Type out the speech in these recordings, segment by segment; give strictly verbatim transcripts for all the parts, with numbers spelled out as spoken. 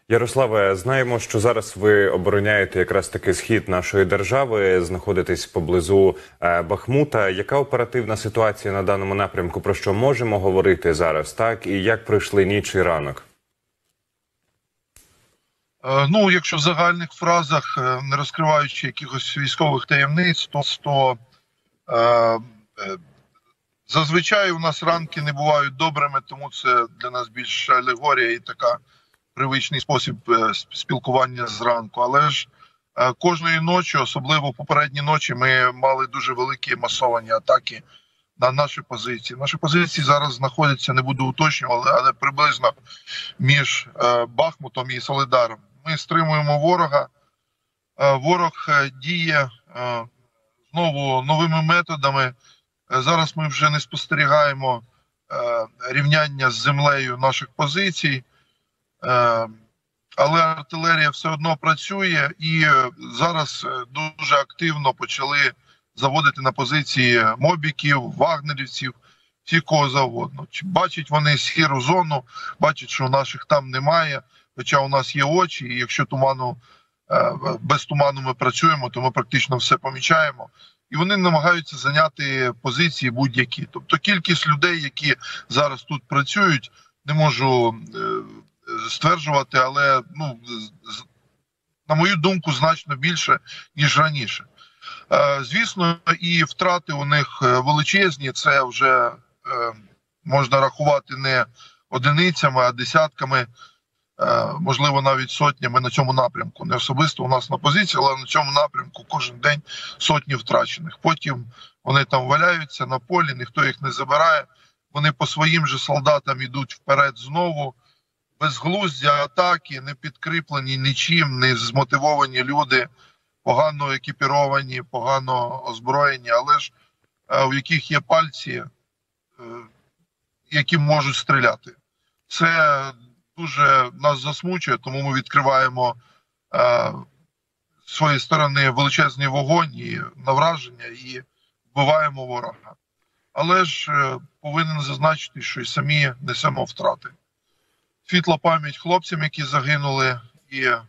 Ярославе, знаємо, що зараз ви обороняєте якраз таки схід нашої держави, знаходитесь поблизу е, Бахмута. Яка оперативна ситуація на даному напрямку? Про що можемо говорити зараз, так? І як пройшли ніч і ранок? Е, ну, якщо в загальних фразах, е, не розкриваючи якихось військових таємниць, то, то е, е, зазвичай у нас ранки не бувають добрими, тому це для нас більш алегорія і така привичний спосіб спілкування зранку. Але ж кожної ночі, особливо попередні ночі, ми мали дуже великі масовані атаки на наші позиції. Наші позиції зараз знаходяться, не буду уточнювати, але приблизно між Бахмутом і Солидаром. Ми стримуємо ворога. Ворог діє знову новими методами. Зараз ми вже не спостерігаємо рівняння з землею наших позицій. Але артилерія все одно працює, і зараз дуже активно почали заводити на позиції мобіків, вагнерівців, всі кого завгодно. Бачать вони сіру зону, бачать, що наших там немає, хоча у нас є очі, і якщо туману, без туману ми працюємо, то ми практично все помічаємо. І вони намагаються зайняти позиції будь-які. Тобто кількість людей, які зараз тут працюють, не можу стверджувати, але, ну, на мою думку, значно більше, ніж раніше. Звісно, і втрати у них величезні, це вже можна рахувати не одиницями, а десятками, можливо, навіть сотнями на цьому напрямку. Не особисто у нас на позиції, але на цьому напрямку кожен день сотні втрачених. Потім вони там валяються на полі, ніхто їх не забирає, вони по своїм же солдатам йдуть вперед знову. Безглузді атаки, не підкріплені нічим, не змотивовані люди, погано екіпіровані, погано озброєні, але ж у яких є пальці, які можуть стріляти. Це дуже нас засмучує, тому ми відкриваємо е, з своєї сторони величезний вогонь і навраження і вбиваємо ворога. Але ж е, повинен зазначити, що й самі несемо втрати. Світла пам'ять хлопцям, які загинули, і е,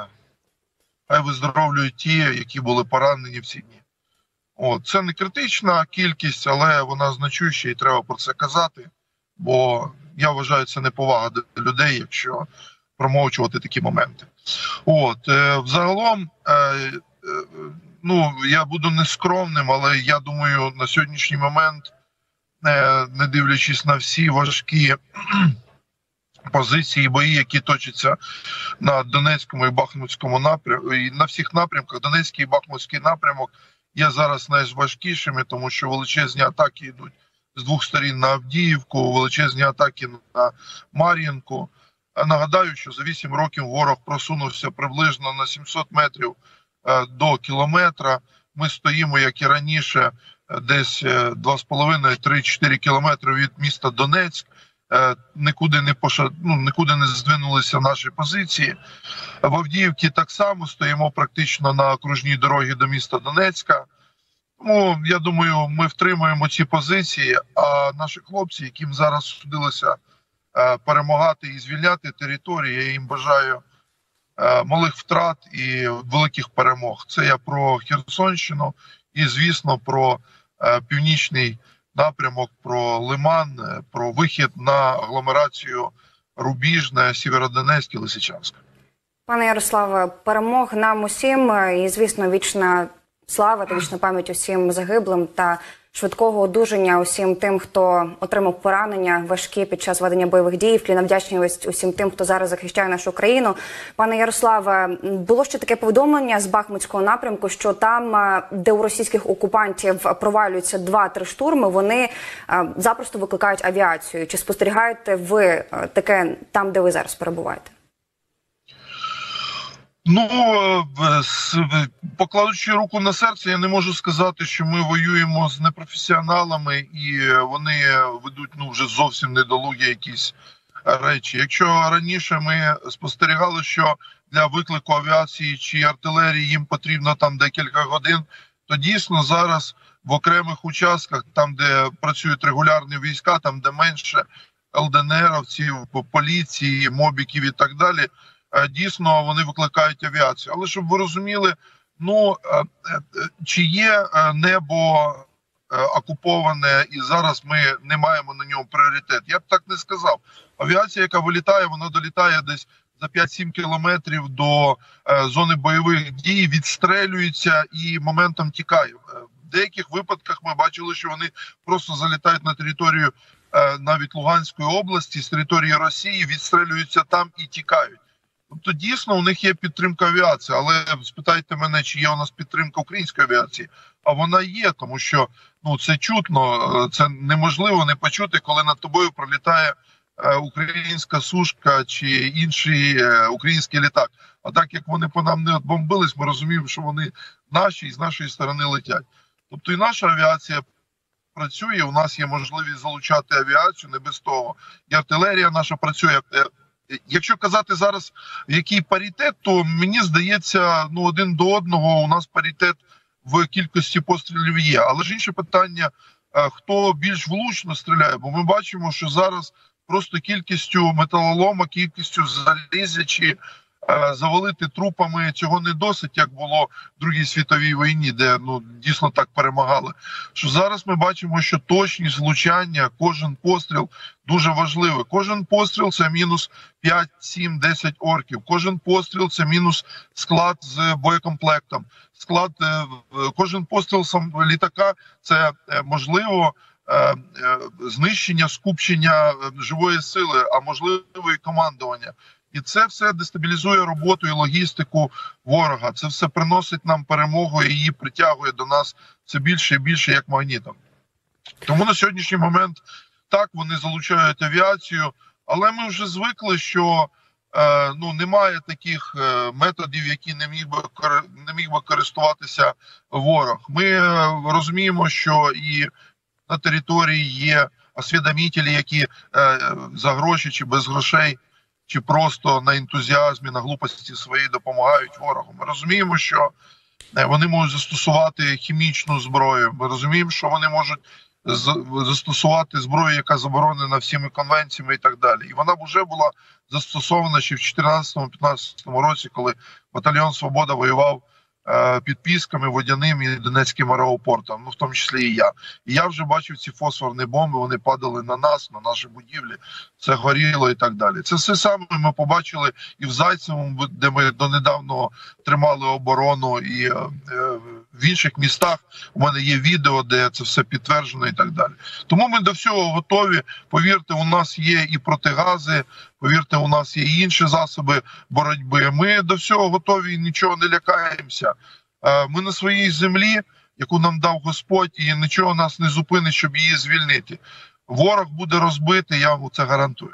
хай виздоровлюють ті, які були поранені в ці дні. От, це не критична кількість, але вона значуща і треба про це казати, бо я вважаю, це неповага до людей, якщо промовчувати такі моменти. От, е, взагалом, е, е, ну, я буду нескромним, але я думаю, на сьогоднішній момент, е, не дивлячись на всі важкі позиції, бої, які точаться на Донецькому і Бахмутському напрямку, і на всіх напрямках, Донецький і Бахмутський напрямок є зараз найважкішими, тому що величезні атаки йдуть з двох сторін на Авдіївку, величезні атаки на Мар'їнку. Нагадаю, що за вісім років ворог просунувся приблизно на сімсот метрів до кілометра. Ми стоїмо, як і раніше, десь два з половиною - три-чотири кілометри від міста Донецьк. Нікуди не поша... ну, нікуди не здвинулися наші позиції. В Авдіївці так само стоїмо практично на окружній дорогі до міста Донецька. Тому, я думаю, ми втримуємо ці позиції, а наші хлопці, яким зараз судилося перемагати і звільняти території, я їм бажаю малих втрат і великих перемог. Це я про Херсонщину і, звісно, про північний напрямок, про Лиман, про вихід на агломерацію Рубіжне, Сєвєродонецьк і Лисичанськ. Пане Ярославе, перемог нам усім і, звісно, вічна слава та вічна пам'ять усім загиблим та швидкого одужання усім тим, хто отримав поранення важкі під час ведення бойових дій. Вклінна вдячність усім тим, хто зараз захищає нашу країну. Пане Ярославе, було ще таке повідомлення з Бахмутського напрямку, що там, де у російських окупантів провалюються два-три штурми, вони запросто викликають авіацію. Чи спостерігаєте ви таке там, де ви зараз перебуваєте? Ну, покладучи руку на серце, я не можу сказати, що ми воюємо з непрофесіоналами і вони ведуть, ну, вже зовсім недолугі якісь речі. Якщо раніше ми спостерігали, що для виклику авіації чи артилерії їм потрібно там декілька годин, то дійсно зараз в окремих участках, там де працюють регулярні війська, там де менше ел де ен ерівців, поліції, мобіків і так далі, дійсно вони викликають авіацію. Але щоб ви розуміли, ну чи є небо окуповане і зараз ми не маємо на ньому пріоритет? Я б так не сказав. Авіація, яка вилітає, вона долітає десь за п'ять-сім кілометрів до е, зони бойових дій, відстрелюється і моментом тікає. В деяких випадках ми бачили, що вони просто залітають на територію е, навіть Луганської області, з території Росії, відстрелюються там і тікають. Тобто дійсно у них є підтримка авіації, але спитайте мене, чи є у нас підтримка української авіації. А вона є, тому що ну це чутно, це неможливо не почути, коли над тобою пролітає українська сушка чи інший український літак. А так як вони по нам не отбомбились, ми розуміємо, що вони наші і з нашої сторони летять. Тобто і наша авіація працює, у нас є можливість залучати авіацію, не без того. І артилерія наша працює. Якщо казати зараз, який паритет, то мені здається, ну один до одного у нас паритет в кількості пострілів є. Але ж інше питання, хто більш влучно стріляє, бо ми бачимо, що зараз просто кількістю металолома, кількістю залізя чи е, завалити трупами цього не досить, як було в Другій світовій війні, де ну дійсно так перемагали. Що зараз ми бачимо, що точність влучання, кожен постріл дуже важливий. Кожен постріл – це мінус п'ять, сім, десять орків. Кожен постріл – це мінус склад з боєкомплектом. Склад, е, кожен постріл сам літака – це е, можливо знищення, скупчення живої сили, а можливо і командування. І це все дестабілізує роботу і логістику ворога. Це все приносить нам перемогу і її притягує до нас все більше і більше як магнітом. Тому на сьогоднішній момент так, вони залучають авіацію, але ми вже звикли, що е, ну, немає таких е, методів, які не міг би, не міг би користуватися ворог. Ми е, розуміємо, що і на території є освідомителі, які е, за гроші чи без грошей, чи просто на ентузіазмі, на глупості своїй допомагають ворогу. Ми розуміємо, що е, вони можуть застосувати хімічну зброю. Ми розуміємо, що вони можуть з, застосувати зброю, яка заборонена всіми конвенціями і так далі. І вона б вже була застосована ще в чотирнадцятому-п'ятнадцятому році, коли батальйон «Свобода» воював під Пісками, Водяним і Донецьким аеропортом, ну в тому числі і я. І я вже бачив ці фосфорні бомби, вони падали на нас, на наші будівлі, це горіло і так далі. Це все саме ми побачили і в Зайцевому, де ми донедавно тримали оборону, і е, в інших містах у мене є відео, де це все підтверджено і так далі. Тому ми до всього готові. Повірте, у нас є і протигази, повірте, у нас є і інші засоби боротьби. Ми до всього готові і нічого не лякаємося. Ми на своїй землі, яку нам дав Господь, і нічого нас не зупинить, щоб її звільнити. Ворог буде розбитий, я вам це гарантую.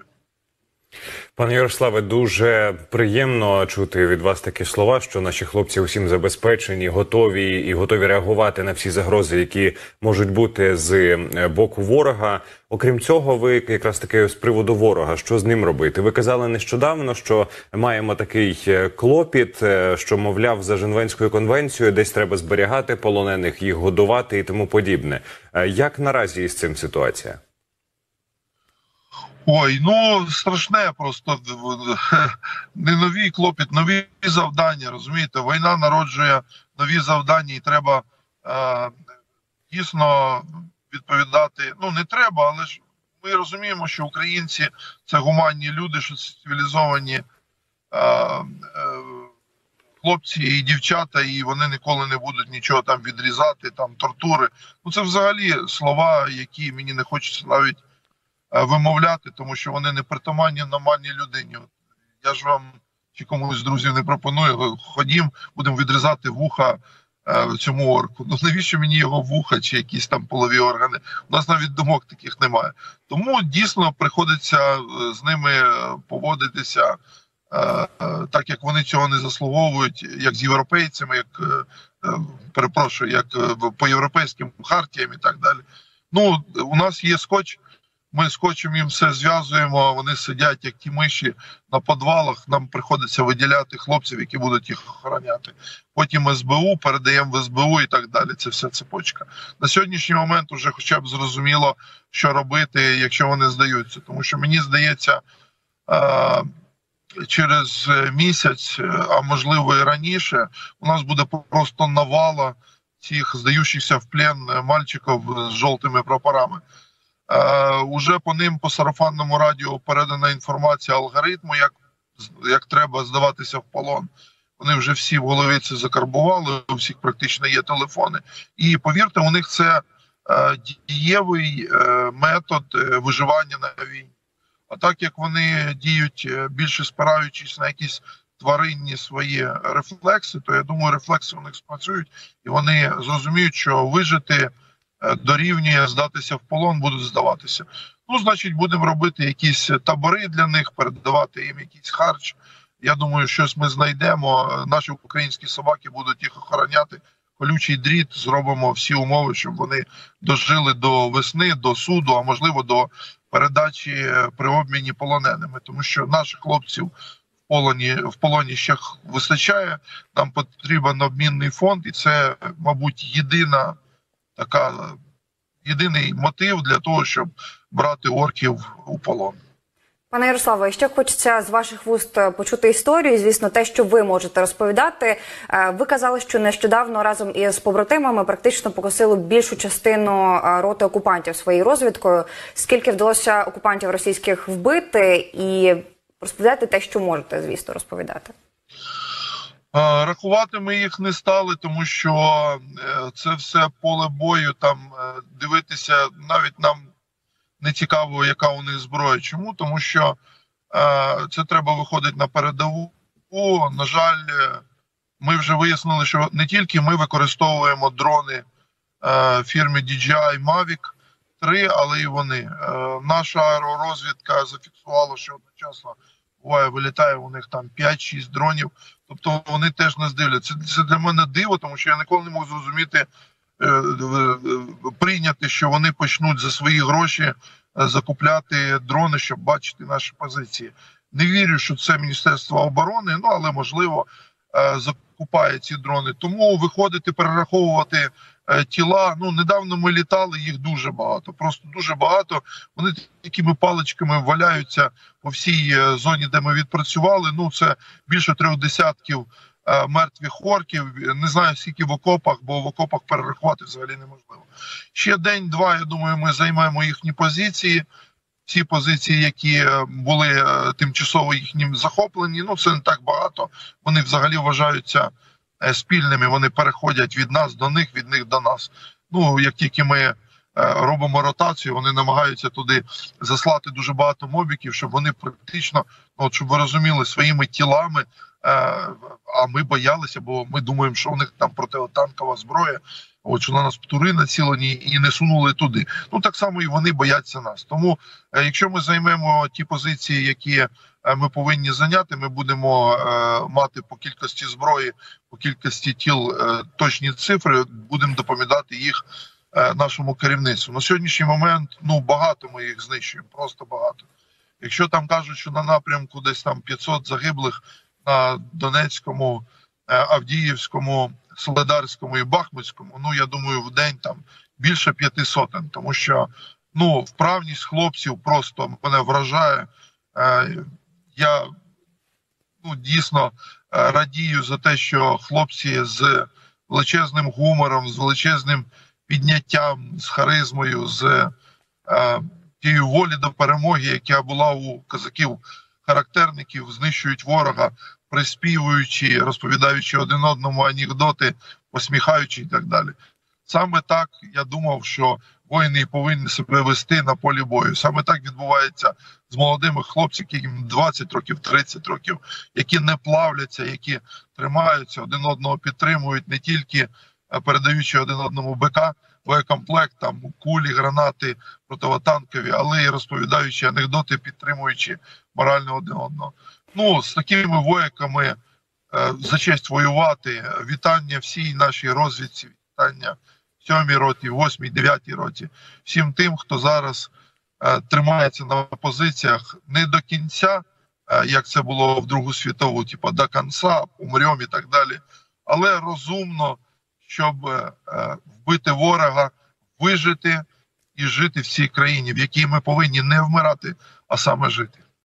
Пане Ярославе, дуже приємно чути від вас такі слова, що наші хлопці усім забезпечені, готові і готові реагувати на всі загрози, які можуть бути з боку ворога. Окрім цього, ви якраз таки з приводу ворога, що з ним робити? Ви казали нещодавно, що маємо такий клопіт, що, мовляв, за Женевською конвенцією десь треба зберігати полонених, їх годувати і тому подібне. Як наразі із цим ситуація? Ой, ну страшне просто, не новий клопіт, нові завдання, розумієте, війна народжує нові завдання і треба е, дійсно відповідати, ну не треба, але ж ми розуміємо, що українці це гуманні люди, що це цивілізовані е, е, хлопці і дівчата, і вони ніколи не будуть нічого там відрізати, там тортури. Ну це взагалі слова, які мені не хочеться навіть вимовляти, тому що вони не притаманні нормальній людині. Я ж вам чи комусь з друзів не пропоную, ходім, будемо відрізати вуха е, цьому орку. Ну навіщо мені його вуха чи якісь там полові органи? У нас навіть думок таких немає. Тому дійсно приходиться з ними поводитися е, е, так, як вони цього не заслуговують, як з європейцями, як, е, перепрошую, як е, по європейським хартіям і так далі. Ну, у нас є скотч, ми скотчем їм все зв'язуємо, вони сидять, як ті миші, на підвалах, нам приходиться виділяти хлопців, які будуть їх охороняти. Потім ес бе у, передаємо в ес бе у і так далі, це вся цепочка. На сьогоднішній момент вже хоча б зрозуміло, що робити, якщо вони здаються. Тому що мені здається, через місяць, а можливо і раніше, у нас буде просто навала цих здаючихся в плен мальчиків з жовтими прапорами. Е, уже по ним, по сарафанному радіо передана інформація алгоритму, як, як треба здаватися в полон. Вони вже всі в голові це закарбували, у всіх практично є телефони. І повірте, у них це е, дієвий е, метод е, виживання на війні. А так як вони діють більше спираючись на якісь тваринні свої рефлекси, то я думаю, рефлекси у них спрацюють, і вони зрозуміють, що вижити дорівнює здатися в полон, будуть здаватися. Ну, значить, будемо робити якісь табори для них, передавати їм якийсь харч. Я думаю, щось ми знайдемо. Наші українські собаки будуть їх охороняти. Колючий дріт, зробимо всі умови, щоб вони дожили до весни, до суду, а можливо до передачі при обміні полоненими. Тому що наших хлопців в полоні, в полоні ще вистачає, нам потрібен обмінний фонд, і це, мабуть, єдина така, єдиний мотив для того, щоб брати орків у полон. Пане Ярославе, ще хочеться з ваших вуст почути історію, звісно, те, що ви можете розповідати. Ви казали, що нещодавно разом із побратимами практично покосили більшу частину роти окупантів своєю розвідкою. Скільки вдалося окупантів російських вбити? І розповідайте те, що можете, звісно, розповідати. Рахувати ми їх не стали, тому що це все поле бою, там дивитися навіть нам не цікаво, яка у них зброя. Чому? Тому що е, це треба виходити на передову. О, на жаль, ми вже вияснили, що не тільки ми використовуємо дрони е, фірми ді джей ай Mavic три, але і вони. Е, наша аеророзвідка зафіксувала, що одночасно буває, вилітає у них там п'ять-шість дронів. Тобто вони теж нас дивляться. Це, це для мене диво, тому що я ніколи не можу зрозуміти, прийняти, що вони почнуть за свої гроші закупляти дрони, щоб бачити наші позиції. Не вірю, що це Міністерство оборони, ну, але, можливо, закупає ці дрони. Тому виходити, перераховувати тіла. Ну, недавно ми літали, їх дуже багато, просто дуже багато. Вони такими паличками валяються по всій зоні, де ми відпрацювали. Ну, це більше трьох десятків мертвих орків, не знаю скільки в окопах, бо в окопах перерахувати взагалі неможливо. Ще день-два, я думаю, ми займемо їхні позиції, всі позиції, які були тимчасово їхнім захоплені, ну це не так багато, вони взагалі вважаються спільними, вони переходять від нас до них, від них до нас. Ну, як тільки ми робимо ротацію, вони намагаються туди заслати дуже багато мобіків, щоб вони практично, от щоб ви розуміли, своїми тілами, а ми боялися, бо ми думаємо, що у них там протитанкова зброя, от що на нас птури націлені і не сунули туди. Ну так само і вони бояться нас. Тому якщо ми займемо ті позиції, які ми повинні зайняти, ми будемо мати по кількості зброї, по кількості тіл точні цифри, будемо доповідати їх нашому керівництву. На сьогоднішній момент, ну, багато ми їх знищуємо, просто багато. Якщо там кажуть, що на напрямку десь там п'ятсот загиблих на Донецькому, Авдіївському, Солидарському і Бахмутському, ну, я думаю, в день там більше п'яти сотень, тому що, ну, вправність хлопців просто мене вражає. Я, ну, дійсно радію за те, що хлопці з величезним гумором, з величезним підняттям, з харизмою, з е, тією волі до перемоги, яка була у козаків-характерників, знищують ворога, приспівуючи, розповідаючи один одному анекдоти, посміхаючи і так далі. Саме так я думав, що воїни повинні себе вести на полі бою. Саме так відбувається з молодими хлопцями, яким двадцять років, тридцять років, які не плавляться, які тримаються, один одного підтримують, не тільки передаючи один одному БК, боєкомплект, там кулі, гранати противотанкові, але й розповідаючи анекдоти, підтримуючи морально один одного. Ну, з такими вояками е, за честь воювати. Вітання всій нашій розвідці, вітання сьомій роті, восьмій, дев'ятій роті. Всім тим, хто зараз е, тримається на позиціях не до кінця, е, як це було в Другу світову, типу до кінця, умрем і так далі, але розумно, щоб е, вбити ворога, вижити і жити в цій країні, в якій ми повинні не вмирати, а саме жити.